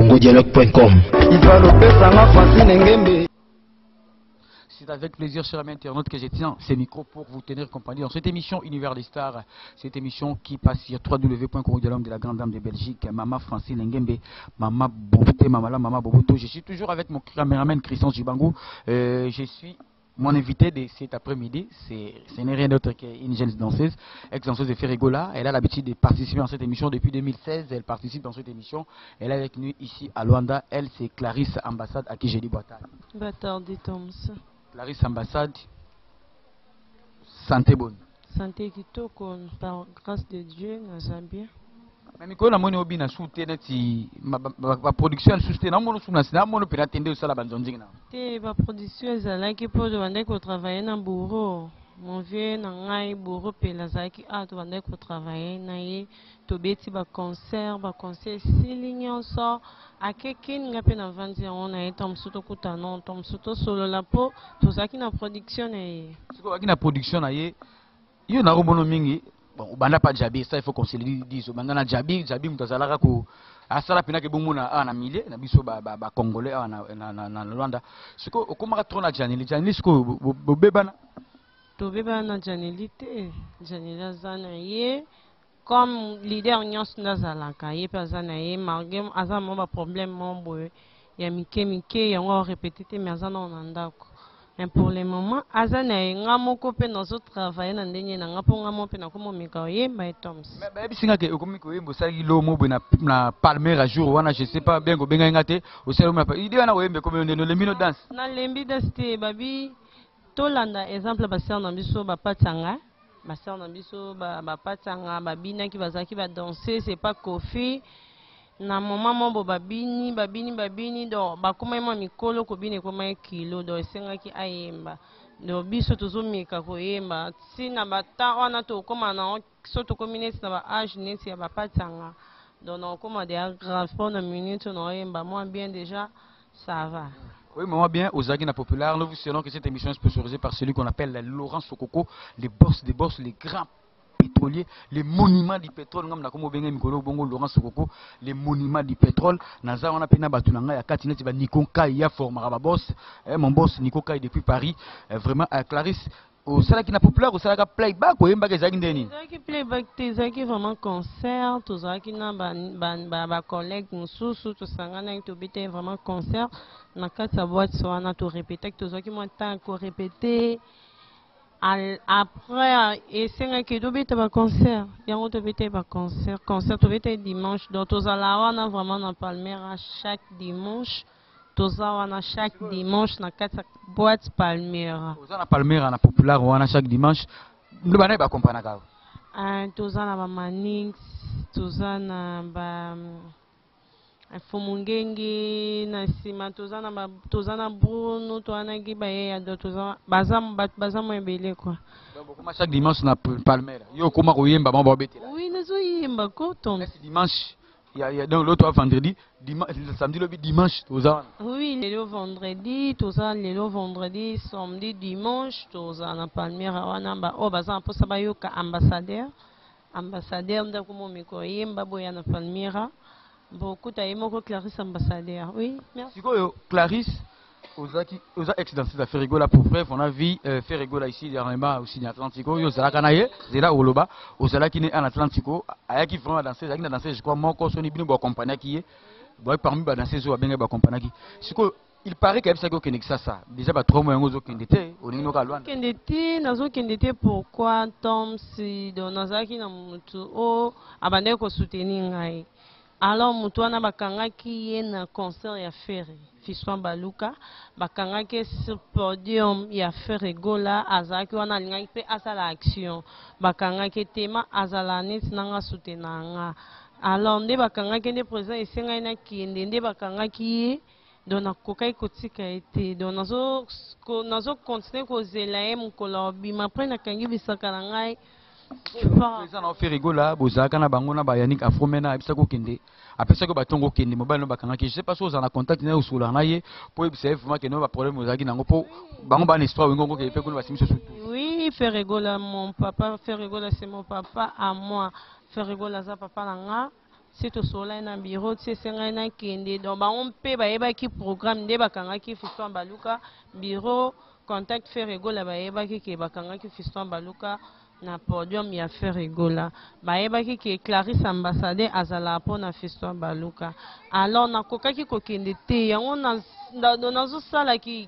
congodialogue.com. C'est avec plaisir, chers amis internautes, que je tiens ces micros pour vous tenir compagnie dans cette émission Univers des Stars. Cette émission qui passe sur www.congodialogue de la grande dame de Belgique, Maman Francine Ngembe, Maman Boboute, Maman Boboto. Je suis toujours avec mon caméraman Christian Jibango. Je suis mon invité de cet après-midi, ce n'est rien d'autre qu'une jeune danseuse, ex-danseuse de Ferrigola. Elle a l'habitude de participer dans cette émission depuis 2016. Elle participe dans cette émission. Elle est avec nous ici à Luanda. Elle, c'est Clarisse Ambassade, à qui j'ai dit Boitard. Boitard de Toms. Clarisse Ambassade, santé bonne. Santé qui toque, par grâce de Dieu, nous allons bien. Mais quand on a obi na soutenir ma production elle soutient na mono suna sina mono pera tende usala banzonzi na te ba production ezala ki po de bande ko travailler na bureau mon vieux na ngai bureau pela zaki a to bande ko travailler na ye to beti ba concert silinyo so akekin ngape na vandi on a etom suto kutano tom suto solo la po to zaki na production na ye siko zaki na production na ye yo na robono mingi. Bon, banda pas Jabi, ça il faut qu'on se le dise. Banda Jabi mutazalaka ko asala pina ke bomuna na mile na biso ba congolais na Luanda. Siko okoma trop na Janeli siko bobebana. To bebana Janeli te. Janeli zana ye comme leader nyos ndazalaka ye pazana ye malgré azama ba problème mombo ya mike yango répéter te mais azana onandako. Mais pour le moment, azana ngamoko pe nozo travailler na ndenye na ngapo ngamo pe na komo mikaye by Toms. Mais bisinga ke okomiko yembo sali lo mo na Palmer à jour wana je sais pas bien go benga ngate o selo na idée wana oyembe comme no le mino dance. Na lembi dance te babi tolanda exemple ba sœur na biso ba patanga, ba sœur na biso ba patanga babina ki bazaki ba danser c'est pas Kofi. Na mama mambo babini do bakoma ma mikolo ko bine ko mai kilo do esenga ki ayemba do biso tozomika ko yemba sina bata wana to koma na so to community na ba age neti ya bapatanga do na koma de grave pour na minute no yemba moi bien déjà ça va. Oui, moi bien, aux Agina Populaire, nous vous savons que cette émission est sponsorisée par celui qu'on appelle Laurent Sokoko, les boss des boss, les grands pétroliers, les monuments du pétrole. Nous avons Laurent Sokoko, les monuments du pétrole. Nous avons appelé Batunanga, ya Katineti, Nico Kai, ya Formara boss, mon boss Nico Kai depuis Paris, vraiment Clarisse. Au salaire qui n'a populaire, au salaire playback, ou yemba que zagindeni. Zaki playback, zaki vraiment concert, tout ça qui n'a ba collègue mususu, tout ça ngana to bité vraiment concert. Na kata boîte so ana to répéter, tout ça qui moi tant ko répéter. Après, et c'est que tu bité ba concert, yango to bité ba concert to bité dimanche. Donc tout ça là on a vraiment na Palmera chaque dimanche. Toza wana chaque dimanche na kata boîte Palmera. Toza na Palmera na populaire wana chaque dimanche. Nous bana ba compagnie ka. Toza na ba Manix, toza na ba Fomungenge na sima toza na Bruno to ana giba ya do toza bazam ebele quoi. Donc comment chaque dimanche na Palmera. Yo comment ko yemba ba betela. Oui, nazo yemba ko ton. Dimanche il y a donc l'autre vendredi, samedi, le dimanche, tout ça. Oui, le vendredi, tout ça, le vendredi, samedi, dimanche, tout ça, na Palmera, wanamba, oh, bazan, pour ça, bayoka ambassadeur, ndako miko yemba boya na Palmera, beaucoup taïmoko Clarisse ambassadeur, oui, merci. Clarisse, aux ex-danseuses à Ferrigola pour bref, on a vu Ferrigola ici dernièrement aussi en Atlantico, yo zala kanaye, zela oloba, aux zala qui est en Atlantico, aya qui vraiment danser, aya qui danser, je crois mon coach ni bino ba compagnie qui est, boy parmi ba danser zo bien ba compagnie qui. Siko il paraît que ça ko kenexa ça. Déjà ba 3 mois ngozo kendete, onino ka Luanda. Kendete pourquoi Tom si donazaki na mutu o abande ko soutenir ngai. Alors mutuana bakangaki ye na concert ya Ferry Fiswan Baluka bakangaki sur podium ya Ferrigola azaki wana lingaki pe asala action bakangaki tema azala neti nanga soutenanga alors nde bakangaki nde président esengai na kiende nde bakangaki ye donc nakokai kotika ete donc nazo continuer kozela ye mokolo bima après nakangi bisaka na ngai. Président na Ferrigola bozaka na bango na bayanik afromena abisa ko kende apesa ko batongo kende mobile no bakanga ki je sais pas si on a contact na usula na ye po ebisa vraiment que no ba problème ozaki nango po bango ba histoire wengo ke pe ko ba simiso surtout. Oui, Ferrigola mon papa, Ferrigola c'est mon papa à moi. Ferrigola za papa nanga c'est au soleil na bureau c'est senga na kende donc ba on peut ba yeba ki programme de bakanga ki Fiston Baluka bureau contact Ferregola ba yeba ki bakanga ki Fiston Baluka na podium ya Ferregola ba yeba ki Clarisse ambassadeur azala po na Fiston Baluka alors na kokaki kokende te yango na zo sala ki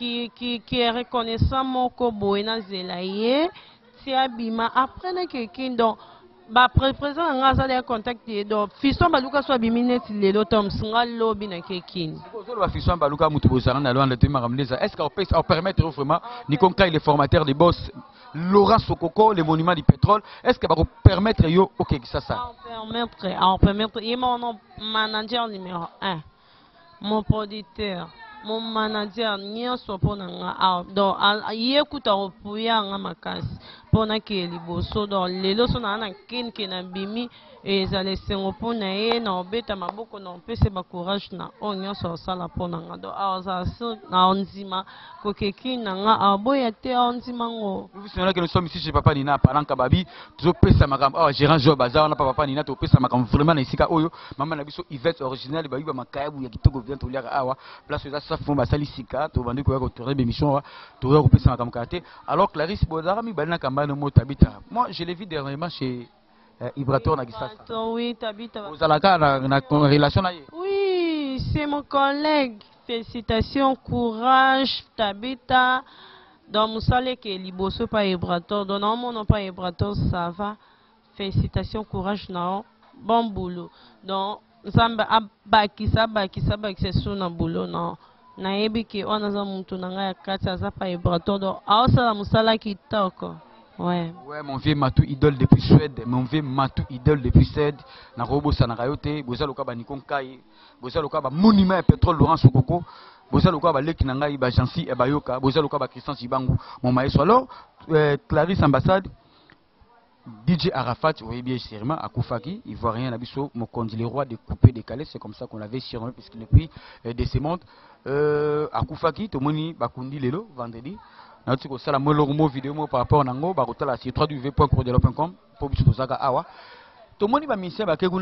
reconnaissant moko boye na zelaye ti abima après na quelqu'un donc ba président nga za contact do Fiston Baluka so bimineti lelo tom singa lobby na kekin so ba Fiston Baluka mutu bozana na loanda te maramleza est-ce qu'on peut permettre vraiment ni konka les formateurs des boss Laurent Sokoko les monuments du pétrole est-ce que va permettre yo OK ça on permettre et mon manager numéro 1 mon producteur mon manager nyonso pona nga do yekuta opuya nga makasi pona ke liboso do lelo so na kin na bimi ezale sengo pona ye na obeta maboko na pese ba courage na nyonso sala pona nga do aza na onzima kokeki na nga aboya te onzima ngo vous savez que nous sommes ici chez Papa Nina Palanka Babi to pesa makam gérant job baza na Papa Nina to pesa makam vraiment na isika oyo mama na biso Yvette original ba yuba makayabu ya kitoko vient to liaka awa place za sa fomba sali sika to bandi ko ya ko tourner émission to ya ko pesa makam kate alors Clarisse Bozara mi balina kamba no motabita moi je l'ai vu dernièrement chez Ibrator Nagisasa. Oui, Tabita. Vous avez la relation là? Oui, c'est mon collègue. Félicitations, courage, Tabita. Dans Moussale qui est liboso pas Ibrator. Dans mon nom pas Ibrator, ça va. Félicitations, courage, non. Bon boulot. Donc, Zamba bakisa c'est sous na boulot, non. Na ebi ki ona za muntu na ngaya kati za pa Ibrator. Donc, aosa Moussala qui toko. Ouais, mon vieux Matou idole depuis Suède, mon vieux Matou idole depuis Suède. Na robo sanarayote, boza loka ba nikonkai, boza loka ba monument pétrole Laurent Sokoko, boza loka ba leki nangai ba Jansi e bayoka, boza loka ba Christian Sibangu, mon maestro. Alors, Clarisse ambassade DJ Arafat, vous voyez bien sûrement à Koufaki, ivoirien Nabiso, Mokondi le roi de couper décalé, c'est comme ça qu'on l'avait surnommé puisqu'il est depuis de ces mondes. À Koufaki, Tomoni Bakundi Lelo vendredi. Nous avons vidéo par rapport à Nango, Barotala, c'est www.courdialo.com pour que vous awa. Tout le monde va misser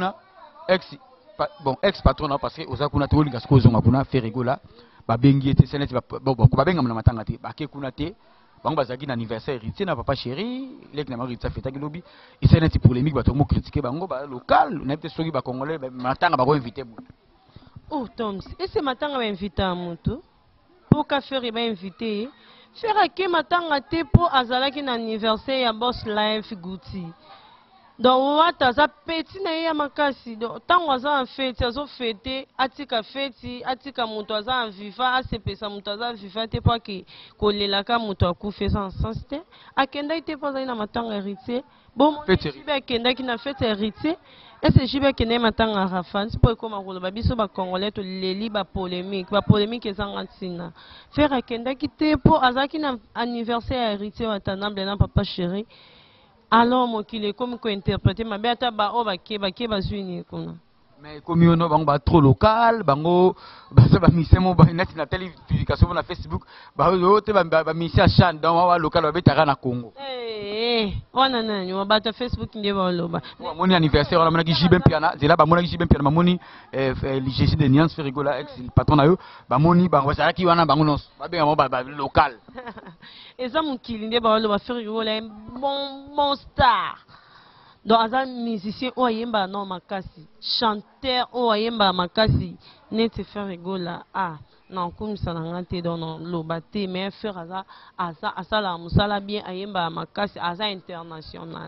ex patron parce que Osakuna Toli Gasco Zongabuna fait rigola. Babengi était sénète, Babenga Matangati, Bakekuna Te, Bangazaki anniversaire, héritier n'a papa chéri, les Namarita fait Tagilobi, et sénète polémique, Batomo critiqué Bango, local, n'a pas de Congolais, Matanga va inviter. Oh, Tom, et c'est Matanga va inviter à Monto pour qu'à faire invité. Faire à qui matanga te pour azalaki na anniversaire ya boss life Gucci. Donc wata za petit na ya makasi do tango aza en fête azo fêter atika fête atika muto aza en viva asepesa muto aza viva te pa ki kolelaka muto akufa sans sens te akenda ite pa za na matanga héritier bon jibe akenda ki na fête héritier et c'est jibe akenda matanga rafan pour comme akoloba biso ba congolais to leli ba polémique ezanga ntina faire akenda ki te po azaki na anniversaire héritier watanable na papa chéri. Alors, moi qui l'ai comme interprété, ma bête ba o ba keba zuni kuna. Mais comme on a trop local, bango ba misemo ba net na télé publication na Facebook, ba te ba misia chan dans wa local ba betara na Congo. Wana nani wa ba ta Facebook ndiye ba loba. Moni anniversaire on a mona Jibem Piana, zela ba mona Jibem Piana moni l'IGC de Niance Ferrigola ex patron na yo, ba moni ba wasala ki wana bango nos, ba benga mo ba local. Eza mukili ndiye ba loba Ferrigola bon star. Donc, as musicien ou ayemba non makasi, chanteur ou ayemba makasi, ne te faire rigoler non comme ça n'a pas dans l'obate mais faire asa la musala bien ayemba makasi asa international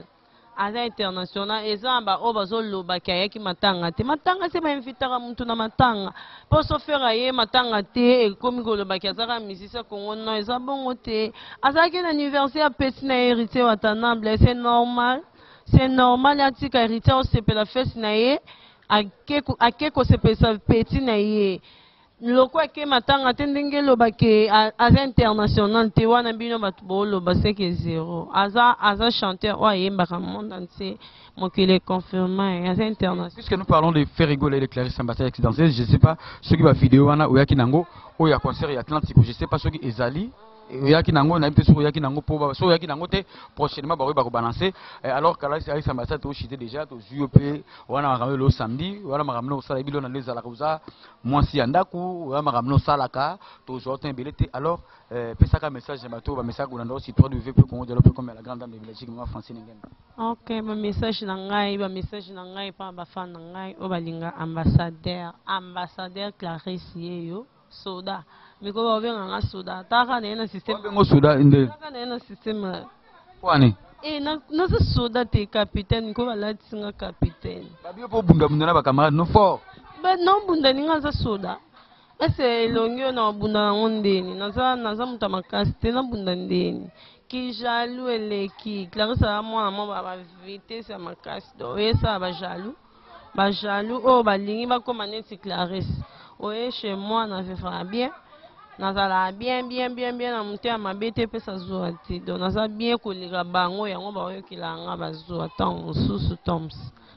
et ça ba obazo loba kayaki matanga te matanga c'est pas invitera muntu na matanga pour se faire aye matanga te et comme goloba kazara musicien kongo non eza bongo te asa ki anniversaire petit na héritier watanable c'est normal. C'est normal, atika héritier on se peut la fête naie, à quelque se peut sa petit naie. Le quoi que matanga tendenge lo bake à international te wana bino batbo lo baseke zéro. Aza chanteur ou yemba monde entier, mon qu'il est confirmé à international. Puisque nous parlons de faire rigoler les Clarisse ambassadeur accidentelle, je sais pas ce qui va vidéo wana ou yakinango ou ya concert ya Atlantique, je sais pas ce qui ezali. yaki nango na peut yaki nango po so yaki nango te prochainement ba ko balancer alors que là c'est ambassade au chité déjà to UP wana makambo le samedi wana makambo sala bilo na les ala kuza mwasi andaku wana makambo salaka to jotin belete alors pesaka message ya bato ba message kuna ndo si toi de VP Congo dialogue comme la grande dame de Belgique ma Francine Ngembe. OK, ma message na ngai pa ba fan na ngai o balinga ambassadeur Clarisse yeyo soda miko ba venga nga soda taka na système ngo soda inde taka na système kwani na soda te capitaine ko bala tsinga capitaine babio po bunda na ba camarade no fort ba no bunda ninga za soda ese longyo na bunda ngondeni naza mutamakasi te na bunda ndeni ki jaloux eleki Clarisse mwana mo ba vitesse ya makasi do esa ba jaloux o balingi ba koma neti Clarisse oye chez moi na fera bien nazala bien na mutia mabete pesa zuwa ti donc naza bien koleka bango yango baoyokela nga bazuwa ntango mosusu toms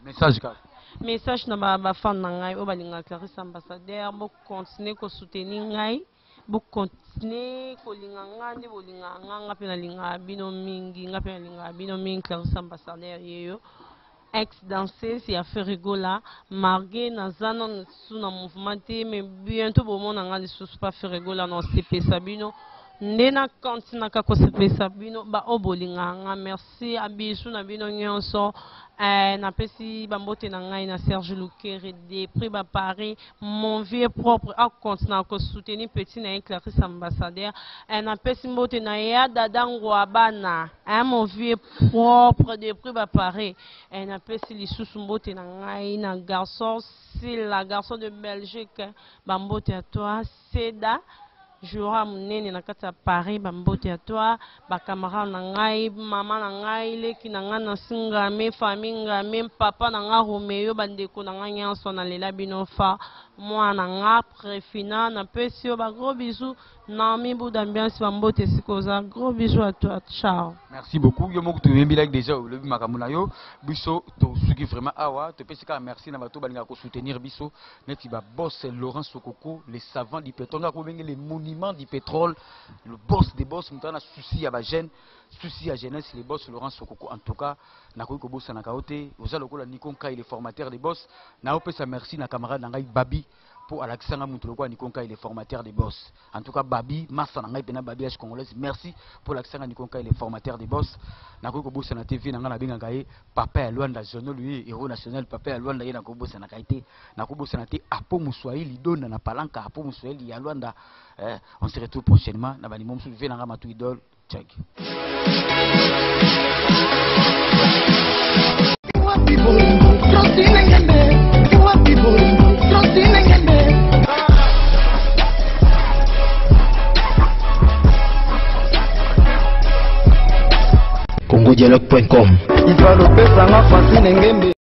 message na bafan na ngai oyo balinga Clarisse ambassadeur bokontinue kosoutenir ngai bokontinue kolinga nga nde bolinga nga mpe nalinga bino mingi Clarisse ambassadeur yeyo ex-danseuse ya Ferregola margué nazana na mouvement te mais bientôt bomona nga lisusu pa Ferregola na sepesa bino nde na kantinaka kosepesa bino ba obolinga nga merci abisu na bino nyonso napesi bambote na ngai na Serge Lukere des prix ba Paris mon vieux propre a continue ko soutenir petit na Clarisse ambassadeur napesi mbote na ya dadango abana mon vieux propre des prix ba Paris napesi lisusu mbote na ngai na garçon c'est la garçon de Belgique bambote à toi Seda Joura munene na kati ya Paris bambote à toi ba camarade na ngai mama na ngai leki na ngai na singame famille ngame papa na ngai Romeo bandeko na ngai nyonso na lela bino fa mwana nga préfina na pesio ba gros bisous na mi bout d'ambiance bambote sikoza gros bisous à toi ciao. Merci beaucoup yo moko to yembi like déjà le makamuna yo biso to suki vraiment awa te pesika merci na bato balinga ko soutenir biso neti ba boss Laurent Sokoko les savants du pétrole ko bengi les monuments du pétrole le boss des boss mutana souci ya ba jeune souci à jeunesse les boss Laurent Sokoko en tout cas na ko bossa na kaote oza lokola Nikonka il est formateur des boss na opesa merci na camarade ngai Babi pour Alexandre Moutoloko Nikonka il est formateur des boss en tout cas Babi massa ngai pena Babi H congolaise merci pour Alexandre Nikonka il est formateur des boss na ko bossa na TV na nga na benga ngai papa ya Luanda Jono lui héros national papa ya Luanda ye na ko bossa na kaité na ko bossa na te apo Muswahili dona na palanka apo Muswahili ya Luanda on se retrouve prochainement na bani mom soulever na nga matu idole check. CongoDialogue.com